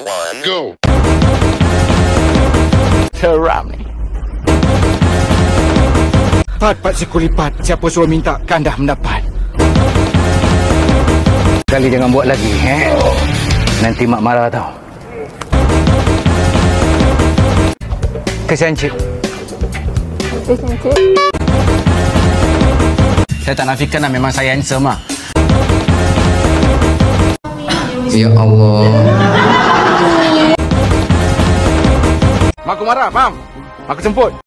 1, go. Seram ni. Pat siku lipat. Siapa suruh minta, kan dah mendapat. Kali jangan buat lagi, Nanti mak marah tau. Kesian cik. Kesian cik. Saya tak nafikan lah, memang saya handsome lah. Ya Allah. Mak aku marah, faham? Mak aku jemput.